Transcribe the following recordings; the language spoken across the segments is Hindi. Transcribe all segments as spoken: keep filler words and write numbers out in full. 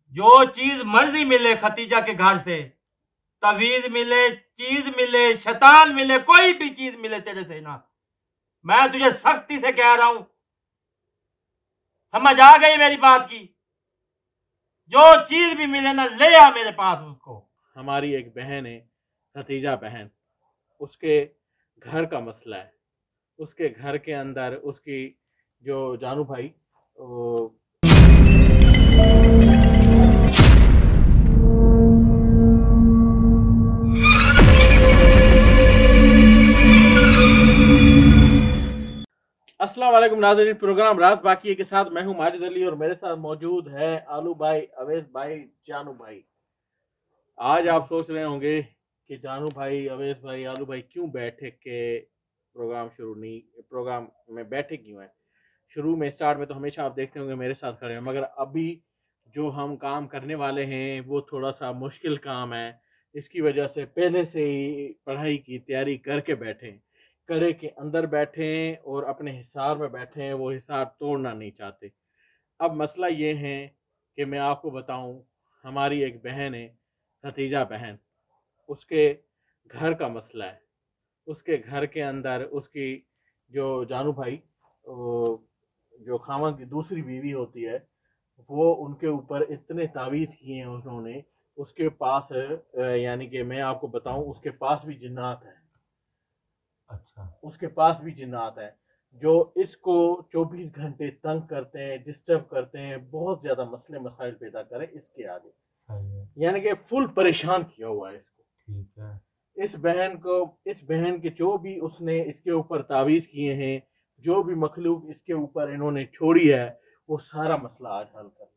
जो चीज मर्जी मिले खतीजा के घर से, तवीज मिले, चीज मिले, शैतान मिले, कोई भी चीज मिले तेरे से ना, मैं तुझे सख्ती से कह रहा हूं, समझ आ गई मेरी बात की? जो चीज भी मिले ना, ले आ मेरे पास उसको। हमारी एक बहन है, खतीजा बहन, उसके घर का मसला है। उसके घर के अंदर उसकी जो जानू भाई वो अस्सलाम वालेकुम नाज़रीन, प्रोग्राम राज बाकी है के साथ मैं हूं माजिद अली और मेरे साथ मौजूद है आलू भाई, अवैस भाई, जानू भाई। आज आप सोच रहे होंगे कि जानू भाई, अवैस भाई, आलू भाई क्यों बैठे के प्रोग्राम शुरू नहीं प्रोग्राम में बैठे क्यों है। शुरू में स्टार्ट में तो हमेशा आप देखते होंगे मेरे साथ खड़े हैं, मगर अभी जो हम काम करने वाले हैं वो थोड़ा सा मुश्किल काम है। इसकी वजह से पहले से ही पढ़ाई की तैयारी करके बैठे हैं, कड़े के अंदर बैठे हैं और अपने हिसाब में बैठे हैं, वो हिसाब तोड़ना नहीं चाहते। अब मसला ये है कि मैं आपको बताऊं, हमारी एक बहन है, खतीजा बहन, उसके घर का मसला है। उसके घर के अंदर उसकी जो जानू भाई वो जो खामन की दूसरी बीवी होती है, वो उनके ऊपर इतने तावीज़ किए हैं उन्होंने। उसके पास अ, यानी कि मैं आपको बताऊं, उसके पास भी जिन्नात है। अच्छा। उसके पास भी जिन्नात है जो इसको चौबीस घंटे तंग करते हैं, डिस्टर्ब करते हैं, बहुत ज्यादा मसले मसाइल पैदा करें इसके आगे। सही है। यानी कि फुल परेशान किया हुआ है इसको। ठीक है। इस बहन को इस बहन के जो भी उसने इसके ऊपर तावीज़ किए हैं, जो भी मखलूक इसके ऊपर इन्होंने छोड़ी है, वो सारा मसला आज हल कर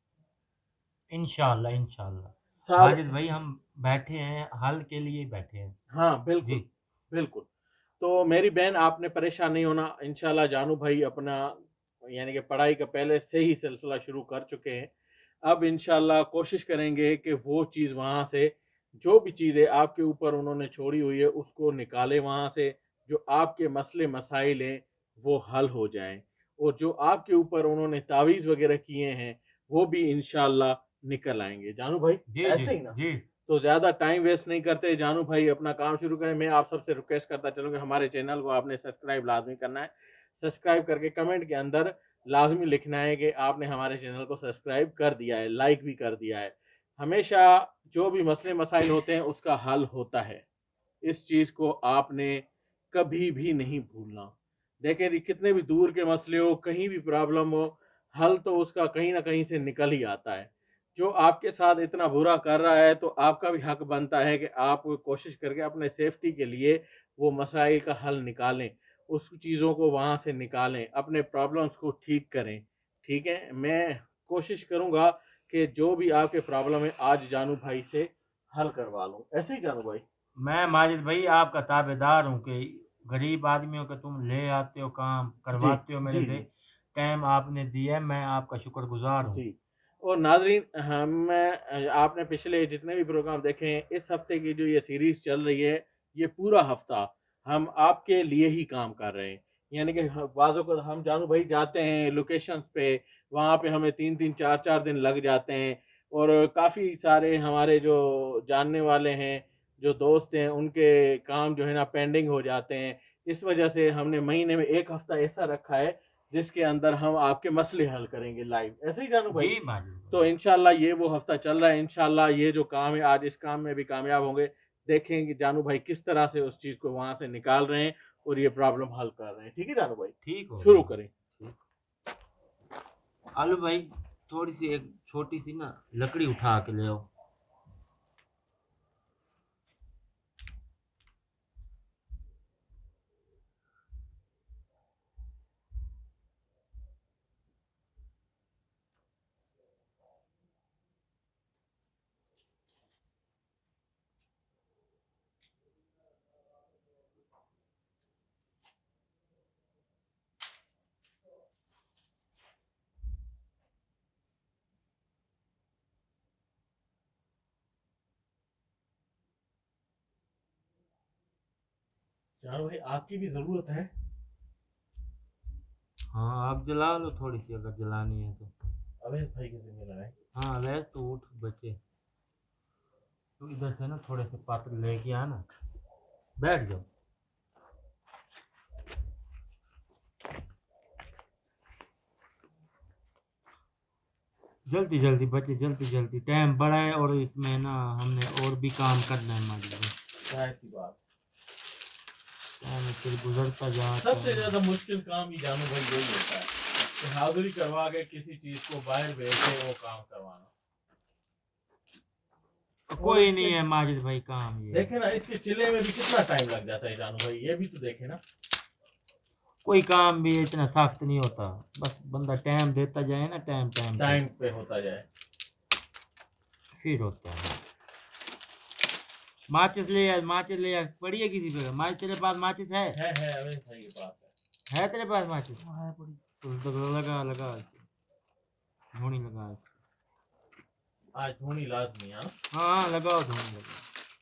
इंशाल्लाह इंशाल्लाह साल। माजिद भाई, हम बैठे हैं, हल के लिए बैठे हैं। हाँ बिल्कुल, जी। बिल्कुल। तो मेरी बहन, आपने परेशान नहीं होना इंशाल्लाह। जानू भाई अपना यानी कि पढ़ाई का पहले से ही सिलसिला शुरू कर चुके हैं। अब इंशाल्लाह कोशिश करेंगे कि वो चीज़ वहाँ से, जो भी चीज़ें आपके ऊपर उन्होंने छोड़ी हुई है उसको निकालें वहाँ से। जो आपके मसले मसाइल हैं वो हल हो जाएं, और जो आपके ऊपर उन्होंने तावीज़ वगैरह किए हैं वो भी इंशाल्लाह निकल आएंगे। जानू भाई, जी जी ऐसे ही ना? जी। तो ज़्यादा टाइम वेस्ट नहीं करते, जानू भाई अपना काम शुरू करें। मैं आप सबसे रिक्वेस्ट करता चलूँ कि हमारे चैनल को आपने सब्सक्राइब लाजमी करना है। सब्सक्राइब करके कमेंट के अंदर लाजमी लिखना है कि आपने हमारे चैनल को सब्सक्राइब कर दिया है, लाइक भी कर दिया है। हमेशा जो भी मसले मसाइल होते हैं उसका हल होता है। इस चीज़ को आपने कभी भी नहीं भूलना। देखें कि कितने भी दूर के मसले हो, कहीं भी प्रॉब्लम हो, हल तो उसका कहीं ना कहीं से निकल ही आता है। जो आपके साथ इतना बुरा कर रहा है तो आपका भी हक बनता है कि आप कोशिश करके अपने सेफ्टी के लिए वो मसाइल का हल निकालें, उस चीज़ों को वहाँ से निकालें, अपने प्रॉब्लम्स को ठीक करें। ठीक है, मैं कोशिश करूँगा कि जो भी आपके प्रॉब्लम है आज जानू भाई से हल करवा लूँ। ऐसे ही जानू भाई? मैं माजिद भाई आपका ताबेदार हूँ कि गरीब आदमियों का तुम ले आते हो, काम जी, करवाते हो मेरे जी, से, जी, टाइम आपने दिया है, मैं आपका शुक्रगुजार हूँ। जी। और नाज़रीन, हम अ, आपने पिछले जितने भी प्रोग्राम देखे हैं, इस हफ्ते की जो ये सीरीज़ चल रही है, ये पूरा हफ्ता हम आपके लिए ही काम कर रहे हैं। यानी कि ह बाज़ औक़ात हम जानू भाई जाते हैं लोकेशंस पे, वहाँ पे हमें तीन तीन चार चार दिन लग जाते हैं, और काफ़ी सारे हमारे जो जानने वाले हैं, जो दोस्त हैं, उनके काम जो है ना पेंडिंग हो जाते हैं। इस वजह से हमने महीने में एक हफ्ता ऐसा रखा है जिसके अंदर हम आपके मसले हल करेंगे लाइव। ऐसे ही जानू भाई? जी माजिद तो भाई। इंशाल्लाह ये वो हफ्ता चल रहा है। इंशाल्लाह ये जो काम है आज इस काम में भी कामयाब होंगे। देखेंगे जानू भाई किस तरह से उस चीज़ को वहाँ से निकाल रहे हैं और ये प्रॉब्लम हल कर रहे हैं। ठीक है जानू भाई? ठीक हो शुरू गया। करें। ठीक। आलू भाई, थोड़ी सी एक छोटी सी ना लकड़ी उठा के ले आओ। जानू भाई आपकी भी ज़रूरत है। हाँ, आप जला लो थोड़ी सी, अगर जलानी है तो। अवैध भाई की जिम्मेदारी है। हाँ अवैस तो उठ बच्चे, तो इधर से ना थोड़े से पात्र लेके आना, बैठ जाओ। जल्दी जल्दी बच्चे, जल्दी जल्दी, टाइम बड़ा है और इसमें ना हमने और भी काम करना है मालिक भाई। क्या ऐसी बात? टाइम फिर गुजरता जाता सबसे है। ज्यादा मुश्किल काम ही जानू भाई यही होता है कि हाजिरी करवा के किसी चीज को बाहर भेज के वो काम करवाना। कोई नहीं है माजिद भाई काम ये। देखे ना इसके चिल्ले में भी कितना टाइम लग जाता है जानू भाई, ये भी तो देखे ना। कोई काम भी इतना सख्त नहीं होता, बस बंदा टाइम देता जाए ना, टाइम टाइम टाइम पे होता जाए फिर होता है। माचिस ले यार, माचिस ले यार, पड़ी है किसी पे माचिस? तेरे पास माचिस है? है है अवेश भाई के पास है। है तेरे पास माचिस? हाँ है पड़ी। तो लगा लगा धोनी लगा। आज धोनी लाजमी है। हाँ हाँ लगाओ धोनी लगाओ।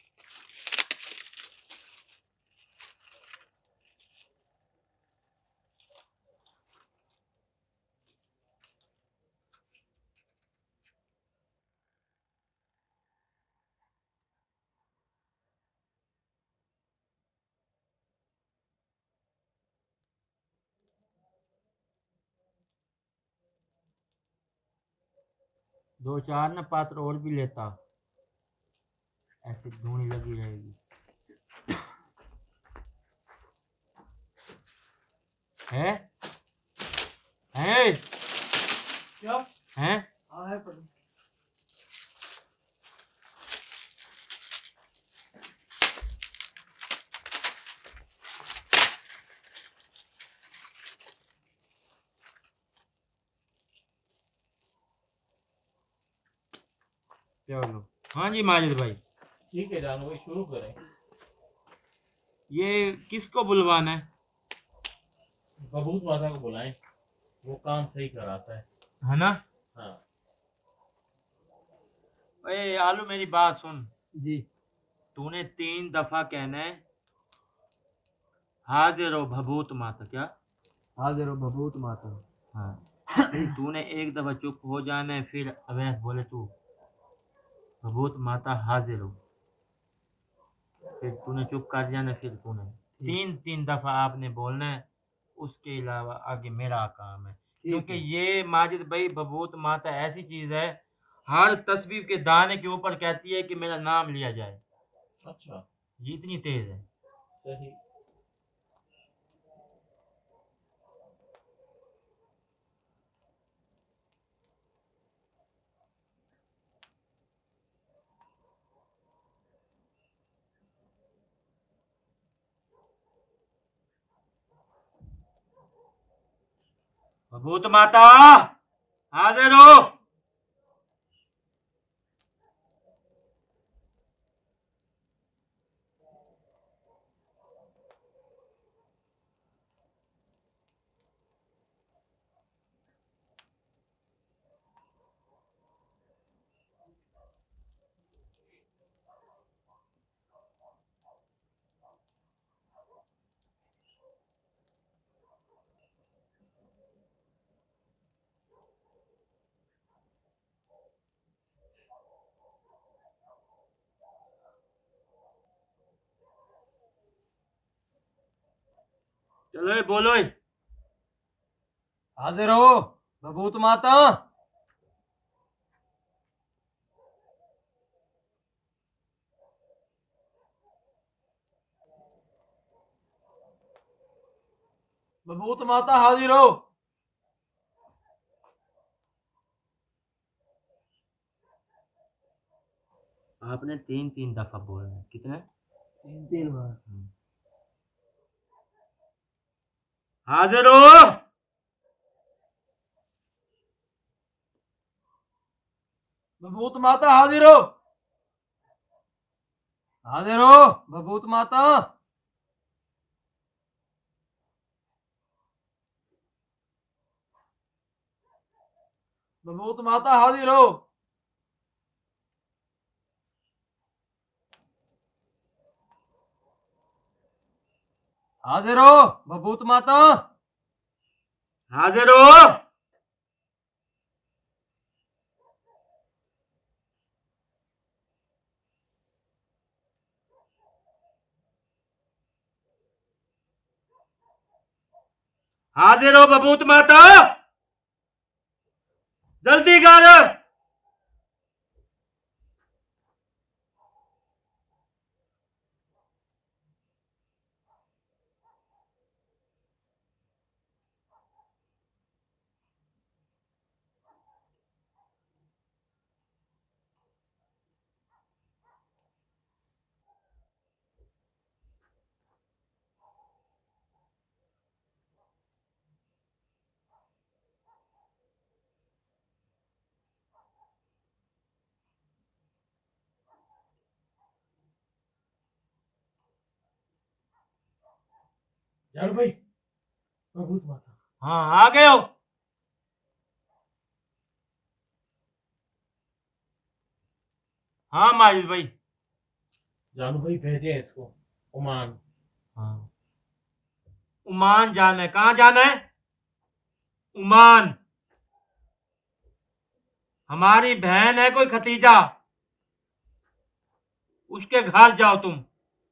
दो चार ना पात्र और भी लेता, ऐसे धूनी लगी रहेगी। है है क्या है? हाँ है पड़ी। चलो हाँ जी माजिद भाई। ठीक है जानू भाई शुरू करें। ये किसको बुलवाना है? बबूत माता को बुलाएं, वो काम सही कराता है। है ना? हाँ ए आलू मेरी बात सुन जी। तूने तीन दफा कहना है हाजिर हो भभूत माता। क्या? हाजिर हो बबूत माता। हाँ तूने एक दफा चुप हो जाना है, फिर अवैस बोले तू भभूत माता हाजिर हो, फिर तूने चुप कर जाना, फिर तूने तीन तीन दफा आपने बोलना है। उसके अलावा आगे मेरा काम है, क्योंकि ये माजिद भाई भभूत माता ऐसी चीज है, हर तस्वीर के दाने के ऊपर कहती है कि मेरा नाम लिया जाए। अच्छा ये इतनी तेज है। सही। भभूत माता हाजिर हो। चलो ये बोलो ये। हाजिर हो बबूत माता। बबूत माता हाजिर हो। आपने तीन तीन दफा बोलना है। कितने? तीन तीन बार। हाजिर हो। बबूत माता हाजिर हो। हाजिर हो बबूत माता। बबूत माता हाजिर हो। हाजिर हो बबूत माता। हाजिर हो। हाजिर हो बबूत माता, जल्दी कर। जानू भाई, बबूत माता। हाँ, आ गए हो। हाँ माजिद भाई। जानू भाई भेजे इसको ओमान। हाँ, ओमान जाना है। कहाँ जाना है? ओमान। हमारी बहन है कोई खतीजा, उसके घर जाओ तुम।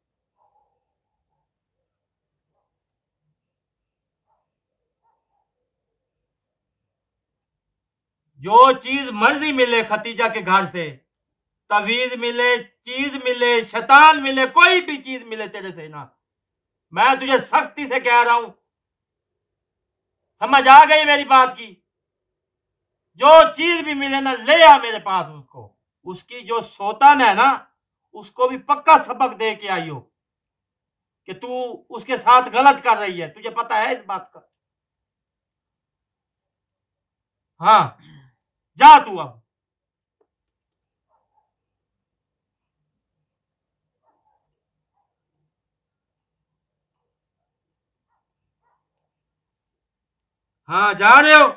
जो चीज मर्जी मिले खतीजा के घर से, तवीज मिले, चीज मिले, शैतान मिले, कोई भी चीज मिले तेरे से ना, मैं तुझे सख्ती से कह रहा हूं, समझ आ गई मेरी बात की? जो चीज भी मिले ना, ले आ मेरे पास उसको। उसकी जो सोतन है ना, उसको भी पक्का सबक दे के आई हो कि तू उसके साथ गलत कर रही है, तुझे पता है इस बात का? हाँ, जा तू अब। हाँ, जा रहे हो?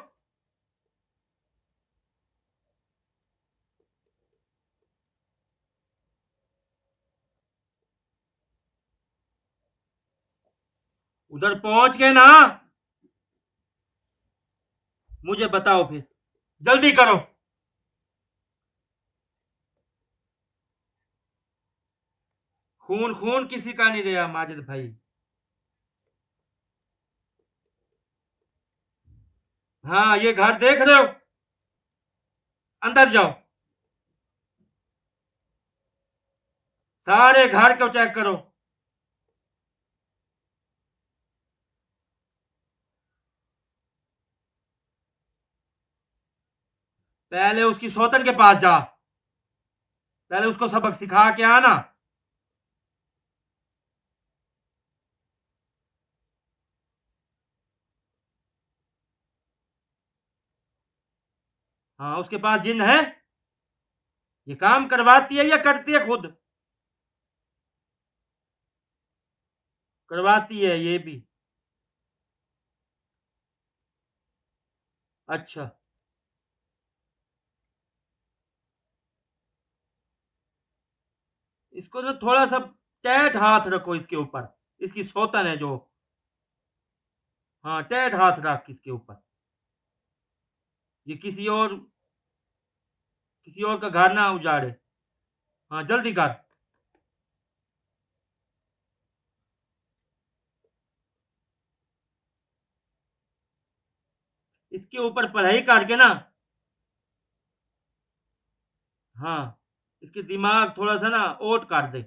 उधर पहुंच गए ना, मुझे बताओ फिर, जल्दी करो। खून खून किसी का नहीं रहा माजिद भाई। हाँ, ये घर देख रहे हो? अंदर जाओ, सारे घर को चेक करो। पहले उसकी सौतन के पास जा, पहले उसको सबक सिखा के आना। हाँ, उसके पास जिन है? ये काम करवाती है या करती है खुद? करवाती है ये भी। अच्छा, इसको ना थोड़ा सा टैट हाथ रखो इसके ऊपर, इसकी सौतन है जो। हाँ, टैट हाथ रख इसके ऊपर। ये किसी और किसी और का घर ना उजाड़े। हाँ, जल्दी कर। इसके ऊपर पढ़ाई करके ना, हाँ, इसके दिमाग थोड़ा सा ना ओट कर दे।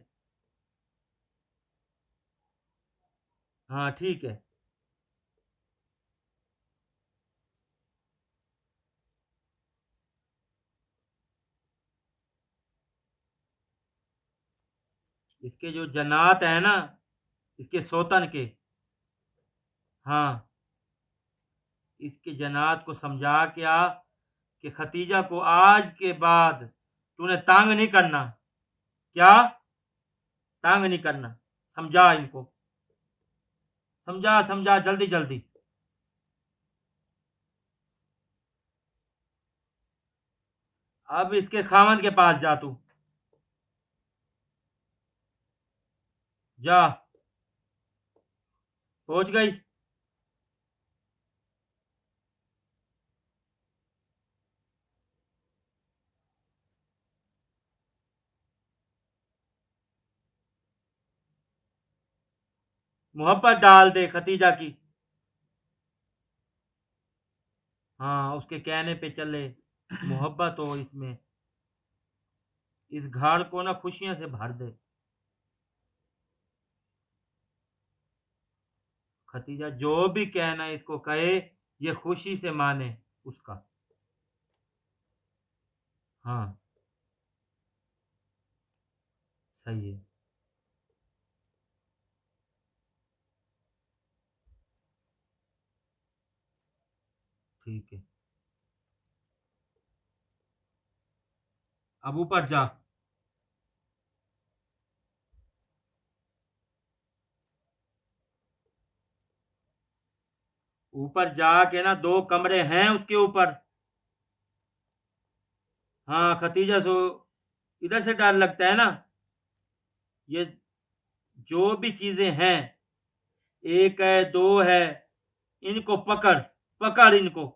हाँ, ठीक है। इसके जो जनात है ना, इसके सौतन के, हाँ, इसके जनात को समझा के आ कि खतीजा को आज के बाद तूने तंग नहीं करना। क्या? तंग नहीं करना, समझा इनको, समझा समझा, जल्दी जल्दी। अब इसके खामन के पास जा तू, जा। पहुंच गई? मोहब्बत डाल दे खतीजा की। हाँ, उसके कहने पे चले, मोहब्बत हो इसमें, इस घर को ना खुशियों से भर दे। खतीजा जो भी कहना इसको कहे, ये खुशी से माने उसका। हाँ, सही है। ठीक है, अब ऊपर जा। ऊपर जाके ना दो कमरे हैं उसके ऊपर। हाँ खतीजा, सो इधर से डर लगता है ना। ये जो भी चीजें हैं, एक है दो है, इनको पकड़, पकड़ इनको।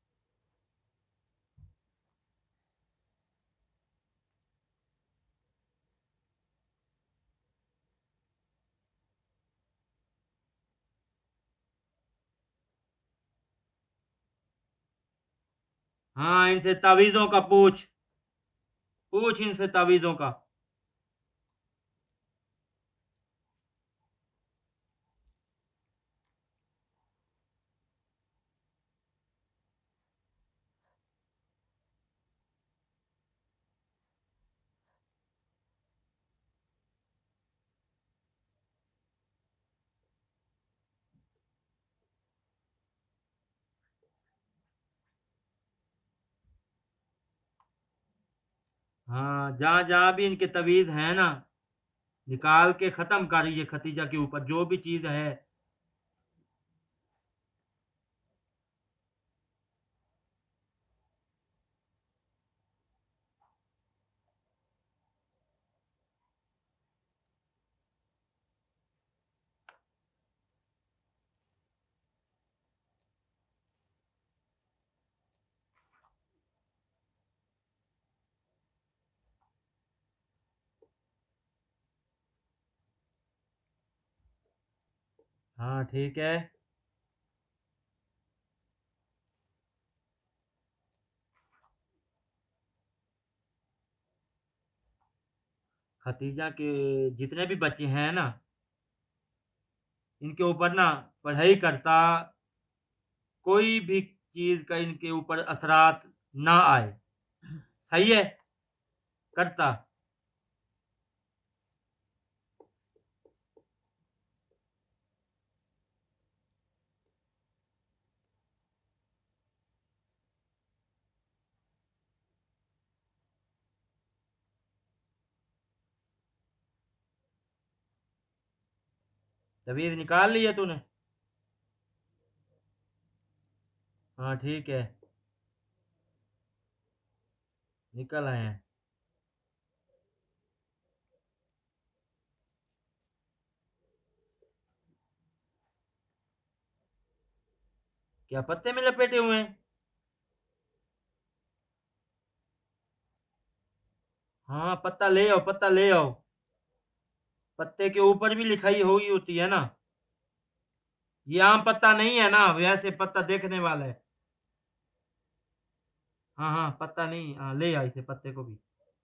हाँ, इनसे तावीज़ों का पूछ, पूछ इनसे तावीज़ों का। हाँ, जहाँ जहाँ भी इनके तवीज़ हैं ना, निकाल के खत्म कर ये खतीजा के ऊपर जो भी चीज है। हाँ ठीक है। खतीजा के जितने भी बच्चे हैं ना, इनके ऊपर ना पढ़ाई करता, कोई भी चीज का इनके ऊपर असरात ना आए। सही है, करता। तबीयत निकाल ली है तूने? हाँ ठीक है, निकल आए हैं। क्या पत्ते में लपेटे हुए हैं? हाँ, पत्ता ले आओ, पत्ता ले आओ। पत्ते के ऊपर भी लिखाई हुई होती है ना। ये आम पत्ता नहीं है ना, वैसे पत्ता देखने वाला है। हाँ हाँ, पत्ता नहीं, हाँ ले आ इसे, पत्ते को भी।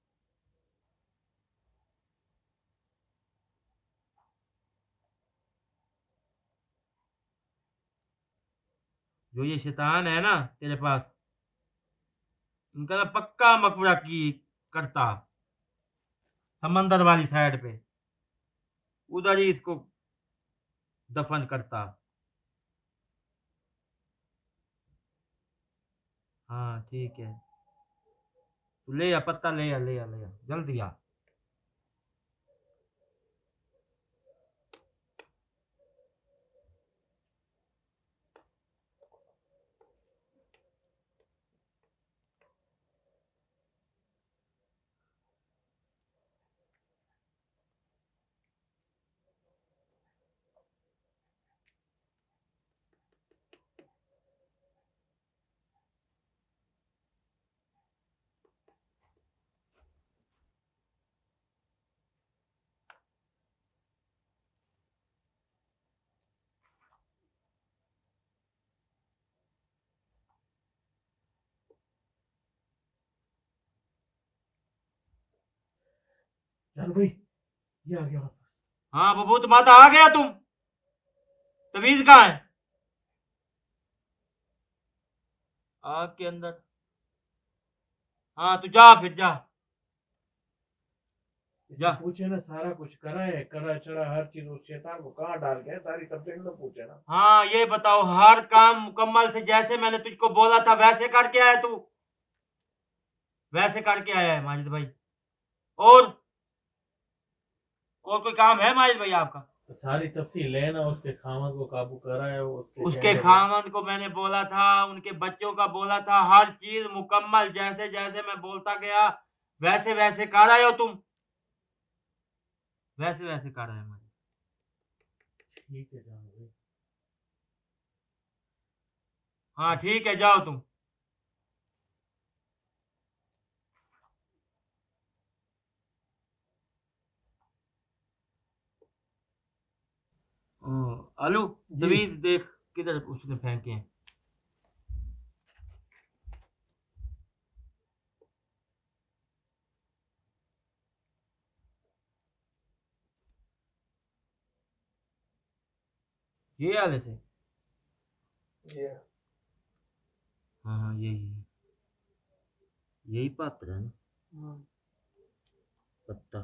जो ये शैतान है ना तेरे पास, इनका ना पक्का मकबरा की करता, समंदर वाली साइड पे, उधर ही इसको दफन करता। हाँ ठीक है, तू ले आ पत्ता, ले आ ले आ ले आ, जल्दी आ। जानू भाई ये आ गया वापस। हाँ बबूत माता आ गया तुम? तवीज कहाँ है? आग के अंदर। हाँ तू जा फिर जा इससे जा। पूछे ना सारा कुछ करा है, करा चढ़ा हर चीज उस शैतान को कहाँ डाल के है, सारी तफसील तो पूछे ना। हाँ ये बताओ, हर काम मुकम्मल से जैसे मैंने तुझको बोला था वैसे करके आया तू? वैसे करके आया है माजिद भाई? और और कोई काम है माजिद भाई आपका? तो सारी तफसील है ना, उसके खामन को काबू करा है, उसके उसके कहने को- खामन को मैंने बोला था, उनके बच्चों का बोला था, हर चीज मुकम्मल जैसे जैसे मैं बोलता गया वैसे वैसे कर रहे हो तुम? वैसे वैसे कर रहे हैं माजिद। ठीक है जानू भाई। हाँ ठीक है, जाओ तुम। ओ, आलू जी। तवीज देख किधर उसने फेंके हैं। ये आले थे? ये हाँ हाँ यही यही यही पात्र है ना पत्ता।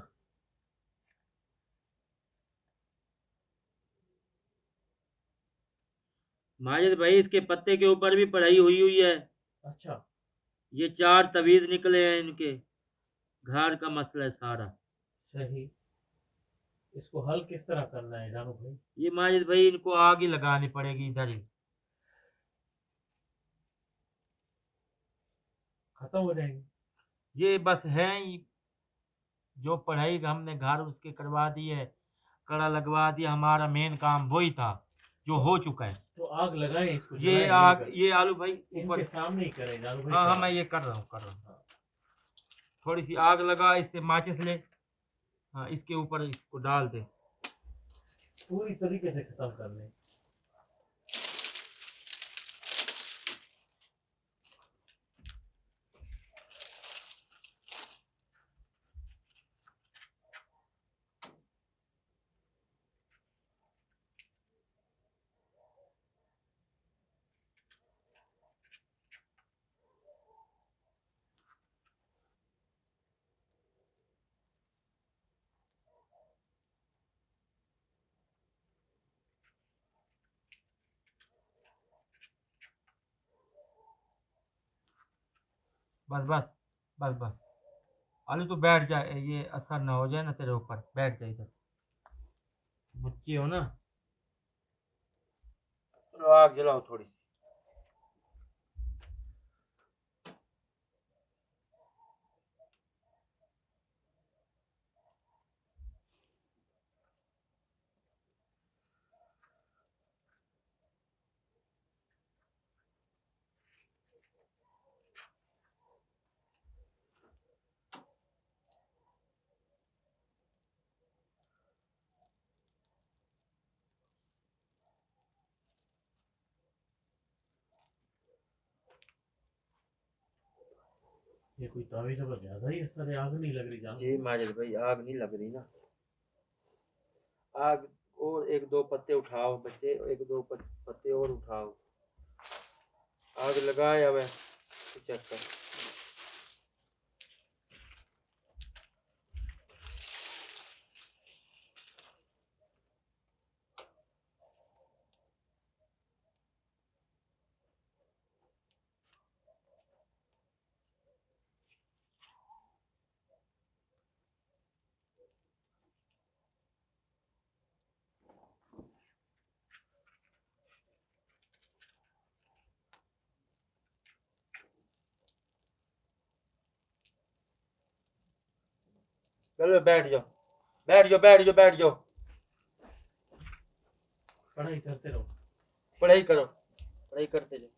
माजिद भाई इसके पत्ते के ऊपर भी पढ़ाई हुई हुई है। अच्छा ये चार तवीज निकले हैं इनके। घर का मसला है सारा। सही। इसको हल किस तरह करना है जानू भाई? ये माजिद भाई इनको आग ही लगानी पड़ेगी इधर ही। खत्म हो जाएंगे। ये बस है ही, जो पढ़ाई हमने घर उसके करवा दी है, कड़ा लगवा दिया, हमारा मेन काम वही था जो हो चुका है। तो आग लगाएं इसको, ये जलाएं आग, यहीं ये आलू भाई पर। ऊपर। इनके सामने ही करें जानू भाई। हाँ हाँ काम। मैं ये कर रहा हूँ कर रहा हूँ। थोड़ी सी आग लगा, इससे माचिस ले। हाँ इसके ऊपर इसको डाल दे। पूरी तरीके से खत्म कर लें। बस बस बस बस। आलू तो बैठ जाए, ये असर ना हो जाए ना तेरे ऊपर। बैठ जाए इधर, बच्ची हो ना। चलो आग जलाओ थोड़ी। ये कोई तावीज़ पर ज्यादा ही असर है, आग नहीं लग रही जानू। जी माजिद भाई आग नहीं लग रही ना। आग और एक दो पत्ते उठाओ बच्चे, एक दो पत- पत्ते और उठाओ। आग लगाए अब चेक कर। चलो बैठ जाओ बैठ जाओ बैठ जाओ बैठ जाओ। पढ़ाई करते रहो। पढ़ाई करो, पढ़ाई करते जाओ।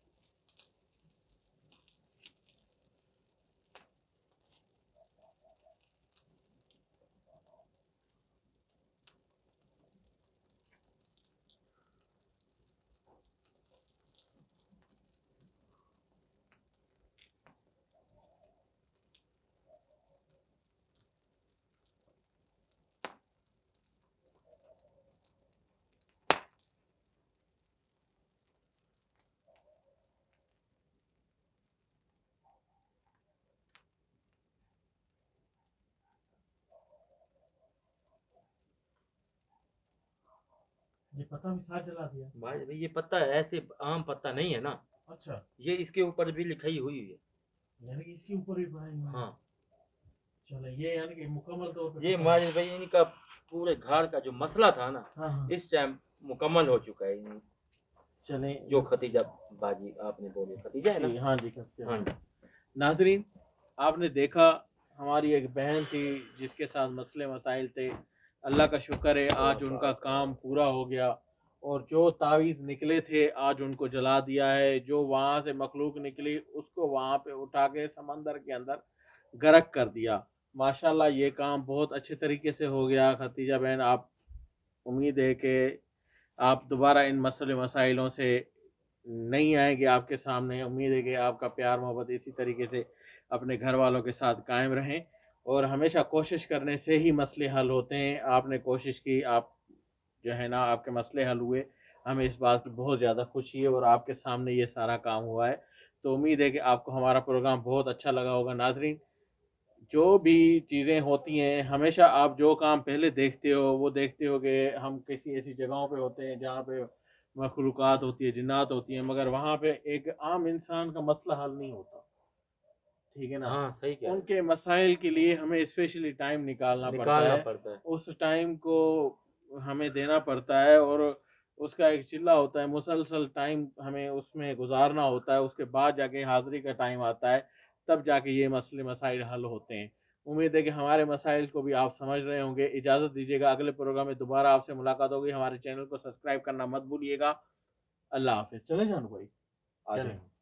ये पता भी साथ जला दिया। भाई भाई ये पत्ता ऐसे आम पत्ता नहीं है ना, अच्छा, ये इसके ऊपर भी लिखाई हुई है। यानी कि इसके ऊपर ही बनाई हुई है। हाँ चलो ये यानी कि मुकम्मल तौर पे ये पता माजिद भाई इनका पूरे घर का जो मसला था ना, हाँ हाँ इस टाइम मुकम्मल हो चुका है। इन- चले जो खतीजा बाजी आपने बोली, खतीजा है ना। हाँ जी करते हाँ जी। नाजरीन, आपने देखा हमारी एक बहन थी जिसके साथ मसले मसाइल थे। अल्लाह का शुक्र है आज उनका काम पूरा हो गया और जो तावीज़ निकले थे आज उनको जला दिया है। जो वहाँ से मखलूक निकली उसको वहाँ पे उठा के समंदर के अंदर गर्क कर दिया। माशाल्लाह ये काम बहुत अच्छे तरीके से हो गया। खतीजा बहन, आप उम्मीद है कि आप दोबारा इन मसले मसाइलों से नहीं आएंगे आपके सामने। उम्मीद है कि आपका प्यार मोहब्बत इसी तरीके से अपने घर वालों के साथ कायम रहें और हमेशा कोशिश करने से ही मसले हल होते हैं। आपने कोशिश की, आप जो है ना आपके मसले हल हुए, हमें इस बात की बहुत ज़्यादा खुशी है और आपके सामने ये सारा काम हुआ है। तो उम्मीद है कि आपको हमारा प्रोग्राम बहुत अच्छा लगा होगा। नाजरीन, जो भी चीज़ें होती हैं हमेशा आप जो काम पहले देखते हो वो देखते हो कि हम किसी ऐसी जगहों पे होते हैं जहाँ पे मखलूक़ात होती है, जिन्नात होती हैं, मगर वहाँ पे एक आम इंसान का मसला हल नहीं होता। ठीक है ना। हाँ सही कह रहे हैं। उनके मसाइल के लिए हमें स्पेशली टाइम निकालना पड़ता निकालना है। पड़ता है। उस टाइम को हमें देना पड़ता है और उसका एक चिल्ला होता है, मुसलसल टाइम हमें उसमें गुजारना होता है। उसके बाद जाके हाज़िरी का टाइम आता है, तब जाके ये मसले मसाइल हल होते हैं। उम्मीद है कि हमारे मसाइल को भी आप समझ रहे होंगे। इजाज़त दीजिएगा, अगले प्रोग्राम में दोबारा आपसे मुलाकात होगी। हमारे चैनल को सब्सक्राइब करना मत भूलिएगा। अल्लाह हाफ़िज़। चले जान भाई, आ चलें। जाएं।